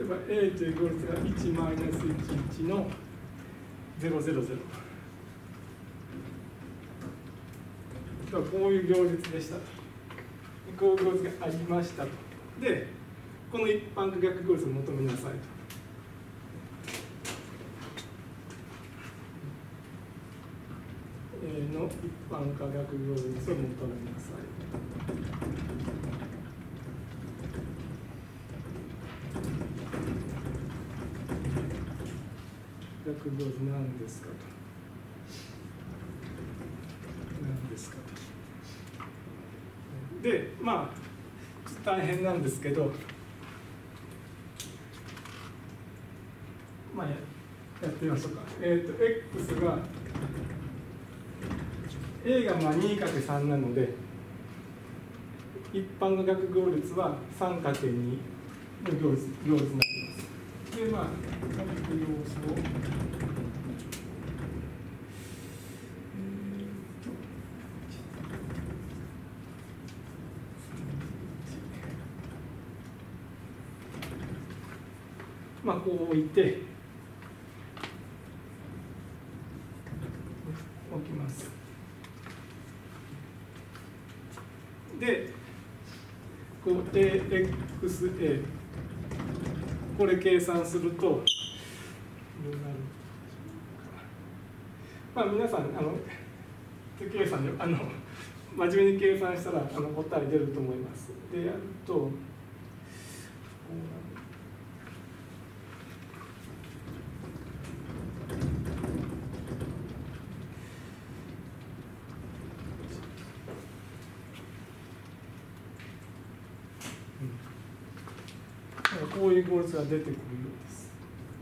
ば A という行列が1マイナス11の000とこういう行列でしたと、こういう行列がありましたと。でこの一般化逆行列を求めなさいと。A の一般化逆行列を求めなさい。逆行列何ですかと。何ですかと。でまあ大変なんですけど、まあやってみましょうか。x が A がまあ 2×3 なので、一般の逆行列は 3×2 の行列になります。でまあ各要素をまあこう置いて置きます。でこう AXA これ計算するとどうなる。まあ皆さん手計算で真面目に計算したら答え出ると思います。でやるとこうなる。こういう行列が出てくるようです。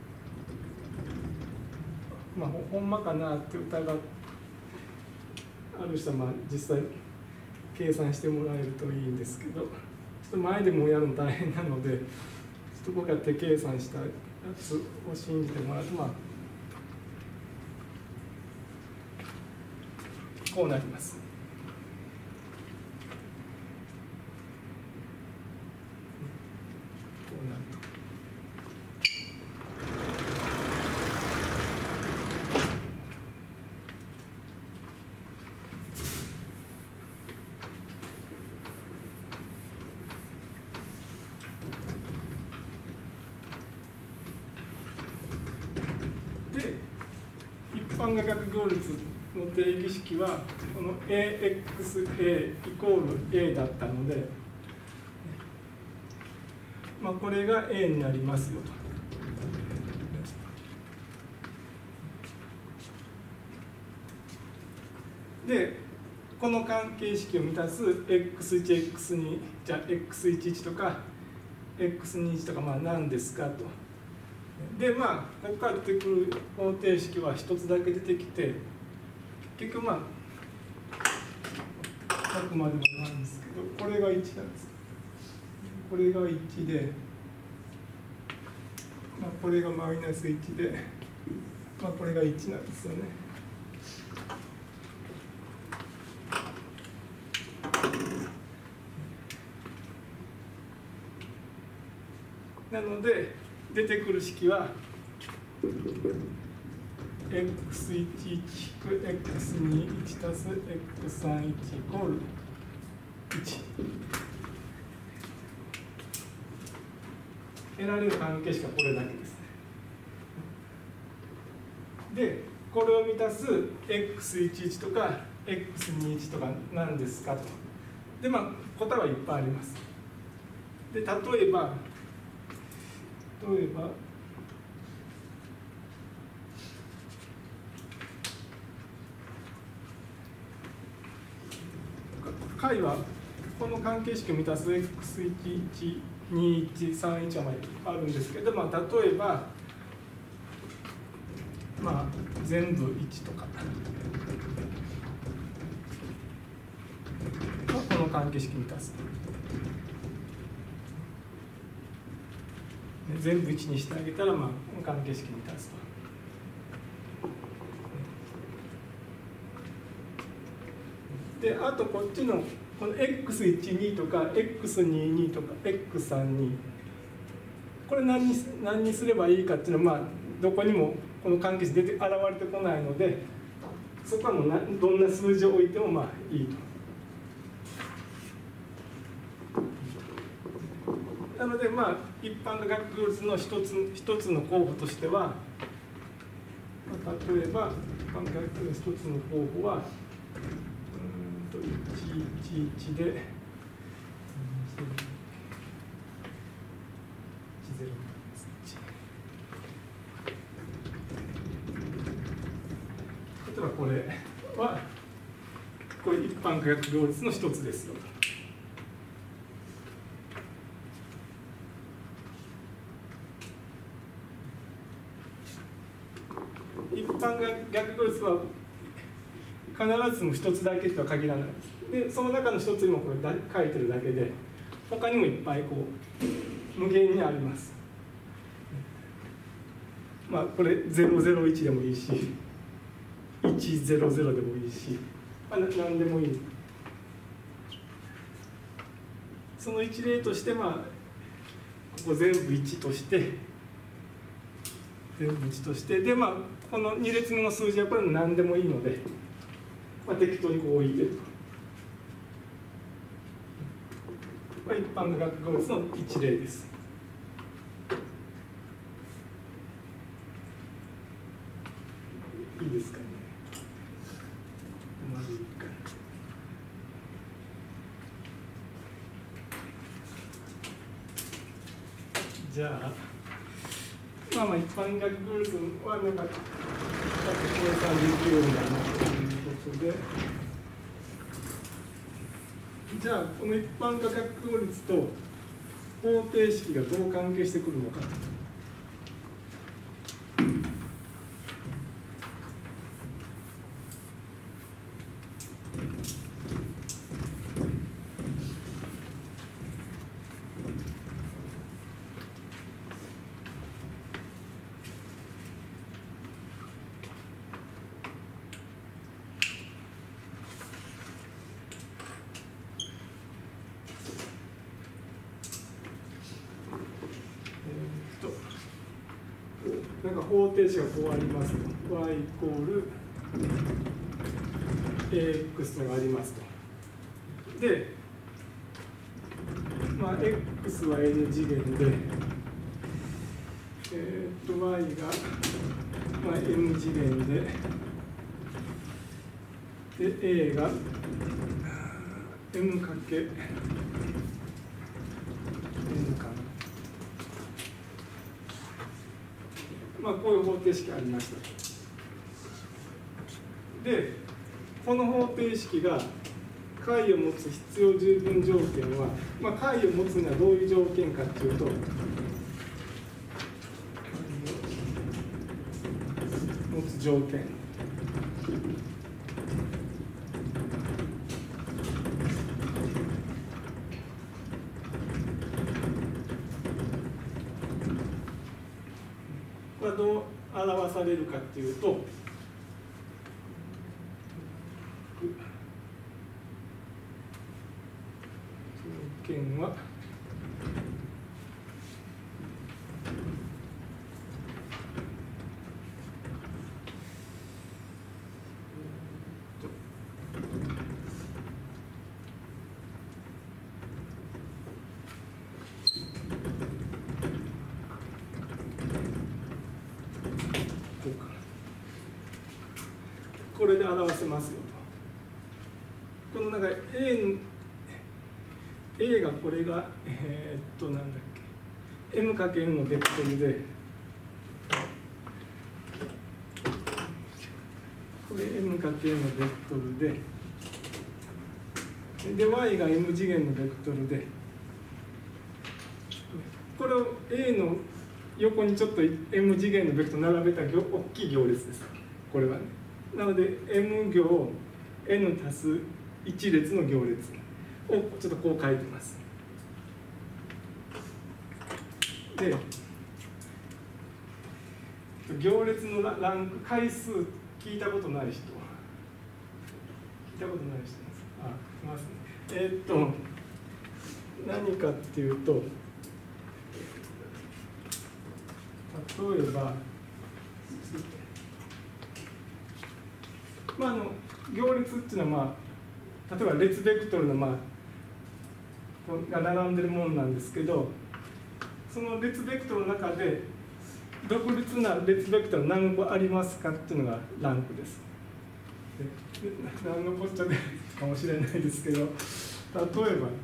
まあほんまかなって疑うある人は実際計算してもらえるといいんですけど、ちょっと前でもやるの大変なので、ちょっと僕が手計算したやつを信じてもらうとこうなります。一般化逆行列の定義式はこの AXA イコール A だったので、これが A になりますよと。でこの関係式を満たす X1、X2 じゃあ X11 とか X21 とか何ですかと。でここから出てくる方程式は一つだけ出てきて、結局あくまでもなんですけど、これが1なんです。これが1で、これがマイナス1で、これが1なんですよね。なので出てくる式は x11-x21 たす x31 イコール1。得られる関係式はこれだけです。でこれを満たす x11 とか x21 とか何ですかと。で答えはいっぱいあります。で例えば解はこの関係式を満たす x11、21、31はあるんですけど、例えば全部1とかこの関係式満たす。全部1にしてあげたら関係式満たすと。であとこっちのこの x12 とか x22 とか x32 これ何にすればいいかっていうのは、まあ、どこにもこの関係値現れてこないので、そこはもうどんな数字を置いてもまあいいと。なのでまあ一般の学行列の一つの候補としては、例えば一般の学行列の一つの候補は111で10。例えばこれはこれ一般化学行列の一つですよ。一般逆行列は必ずしも一つだけとは限らないです。でその中の一つにもこれ書いてるだけで、他にもいっぱいこう無限にあります。まあこれ001でもいいし100でもいいし、まあ、何でもいい。その一例として、まあここ全部1としてで、まあこの2列目の数字はこれ何でもいいので、まあ、適当にこう置いてると。まあ、一般の学行列の一例です。いいですかね。まず1回。じゃあ、まあ一般学行列はなんか計算できるようになるということで、じゃあこの一般化学行列と方程式がどう関係してくるのか。なんか方程式がこうありますと。y イコール ax がありますと。で、まあ、x は n 次元で、y が、まあ、m 次元で、a が m かけ n かな。まあ、こういう方程式がありました。で、この方程式が解を持つ必要十分条件は、まあ、解を持つにはどういう条件かというと、持つ条件。これはどう表されるかというと、条件はこれで表せますよと。この中 A がこれがなんだっけ m かけ n のベクトルで、これ m かけ n のベクトルで、y が m 次元のベクトルで、これを A の横にちょっと m 次元のベクトル並べた大きい行列です。これはね。なので m 行 n 足す1列の行列をちょっとこう書いてます。で、行列のランク回数聞いたことない人、聞いたことない人です。あ、いますね。何かっていうと、 例えば、行列っていうのは、例えば列ベクトルの、が並んでるものなんですけど、その列ベクトルの中で独立な列ベクトル何個ありますかっていうのがランクです。何のこっちゃでかもしれないですけど、例えばち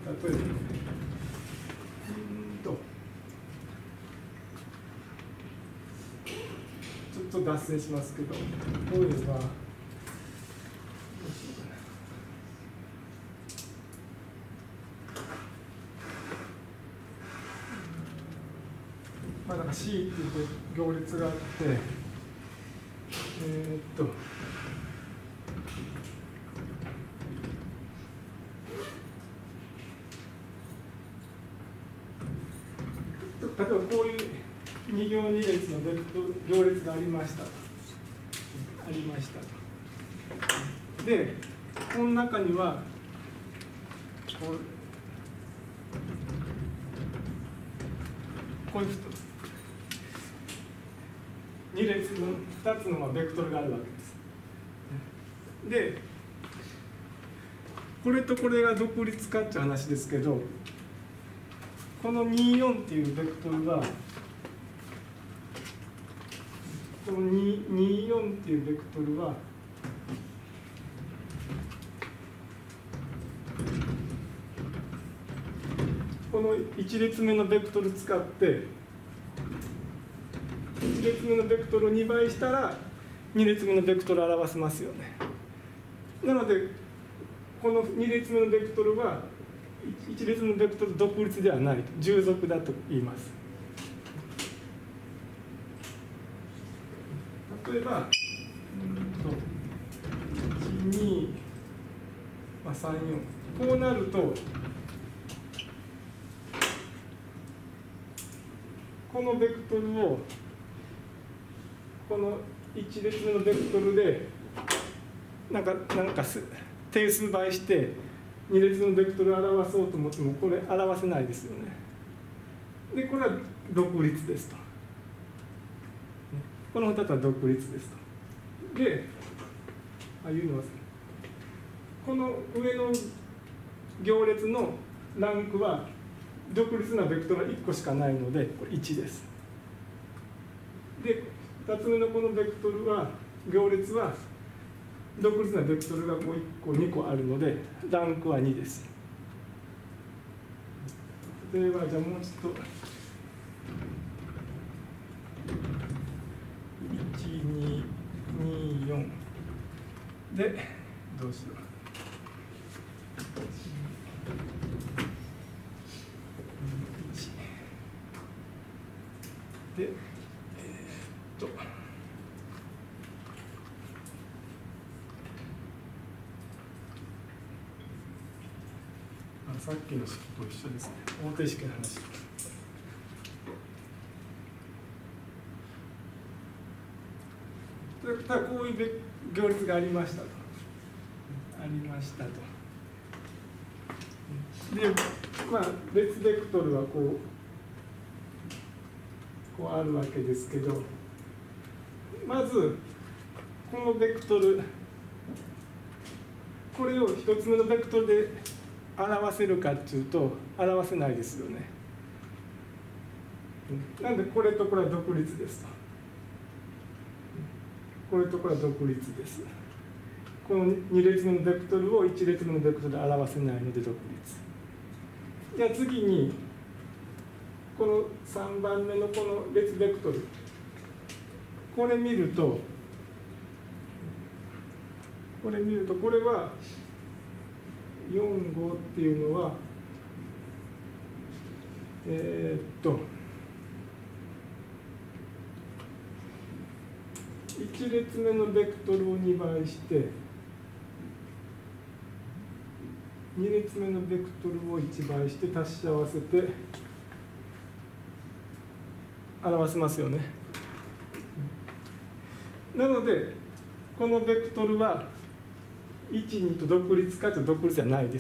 ょっと脱線しますけど、例えばなんか C っていう行列があって、例えばこういう2行2列の行列がありました。で、この中にはこういう2列の2つのベクトルがあるわけです。で、これとこれが独立かっていう話ですけど、この24っていうベクトルは、この24っていうベクトルは、この1列目のベクトル使って1列目のベクトルを2倍したら2列目のベクトルを表せますよね。なのでこの2列目のベクトルは1列目のベクトル独立ではない、従属だと言います。例えば1、2、3、4、こうなるとこのベクトルをこの1列目のベクトルでなんか定数倍して2列目のベクトルを表そうと思ってもこれ表せないですよね。でこれは独立ですと。この2つは独立ですと。でいうのはこの上の行列のランクは独立なベクトルは1個しかないのでこれ1です。で2つ目のこのベクトルは行列は独立なベクトルがこう1個2個あるのでランクは2です。例えばじゃあもうちょっと1224でどうしよう。でさっきの式と一緒ですね。方程式の話。ただこういう行列がありましたと。で、列ベクトルはこうあるわけですけど、まずこのベクトル、これを一つ目のベクトルで表せるかっていうと表せないですよね。なんでこれとこれは独立ですと。これとこれは独立です。この2列目のベクトルを1列目のベクトルで表せないので独立。じゃあ次にこの3番目のこの列ベクトル、これ見るとこれは4、5っていうのは1列目のベクトルを2倍して2列目のベクトルを1倍して足し合わせて表せますよね。なのでこのベクトルは1、2と独立かというと独立じゃないです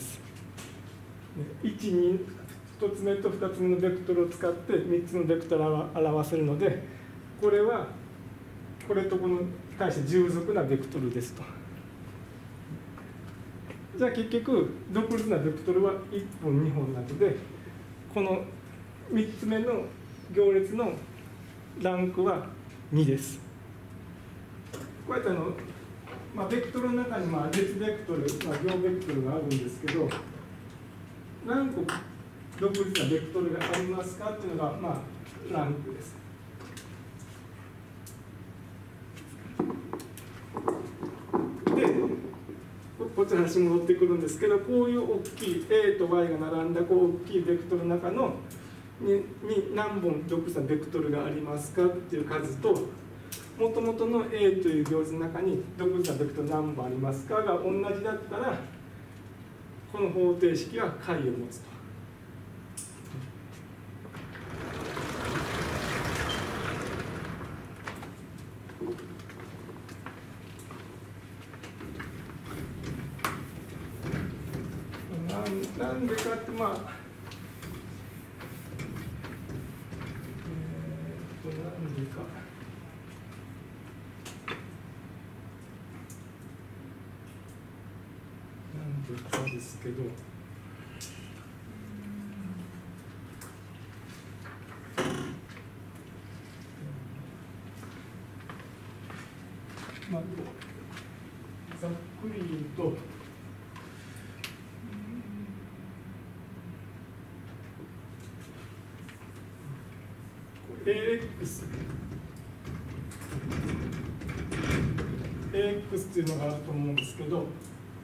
。1、2、1つ目と2つ目のベクトルを使って3つのベクトルを表せるのでこれはこれとこの対して従属なベクトルですと。じゃあ結局独立なベクトルは1本2本なので、この3つ目の行列のランクは2です。こうやってベクトルの中に列ベクトル、行ベクトルがあるんですけど、何個独立なベクトルがありますかっていうのがランクです。でこっちの話に戻ってくるんですけど、こういう大きい A と Y が並んだこう大きいベクトルの中のに何本独立なベクトルがありますかっていう数と、もともとの A という行列の中に独立なベクトル何本ありますかが同じだったら、この方程式は解を持つと。なんでかってなんでか。なんでかですけど、ざっくり言うと、AX っていうのがあると思うんですけど、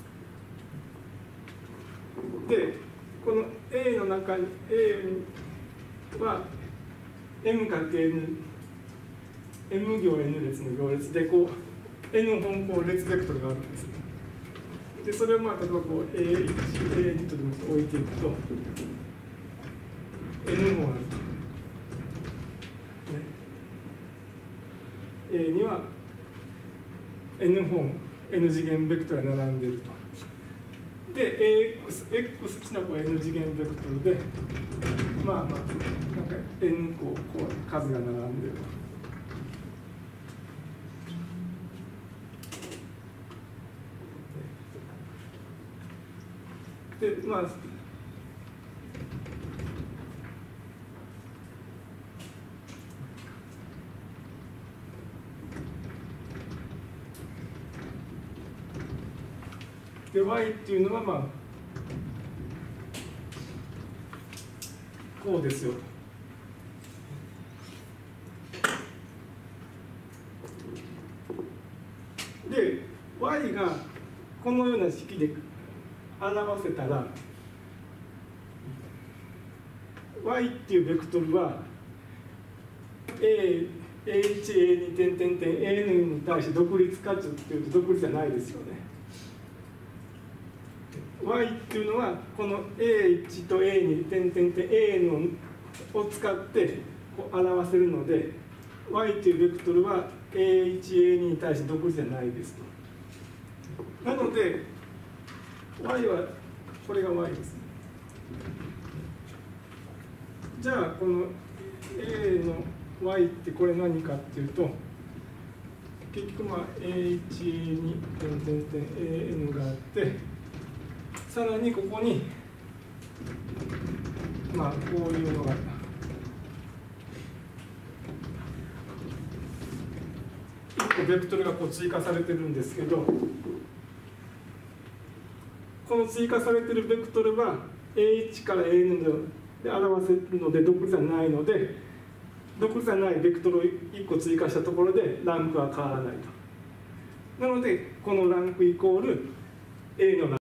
でこの A の中に A は M かけ N、M 行 N 列の行列でN 本列ベクトルがあるんです。でそれを例えばA1、A2 とでも置いていくと N 本あると。A には N 本 N 次元ベクトルが並んでいると。で X っていうのはN 次元ベクトルでN 数が並んでいると。でで Y っていうのはこうですよ。で Y がこのような式で表せたら Y っていうベクトルは A1、A2、AN に対して独立かっていうと独立じゃないですよね。Y っていうのはこの A1 と A2、AN を使って表せるので、 Y というベクトルは A1、A2 に対して独立じゃないですと。なので Y はこれが Y です。じゃあこの A の Y ってこれ何かっていうと、結局A1、A2、AN があって、さらにここにこういうのが1個ベクトルが追加されてるんですけど、この追加されてるベクトルは A1 から AN で表せるので独立はないので、独立はないベクトルを1個追加したところでランクは変わらないと。なのでこのランクイコール A のランク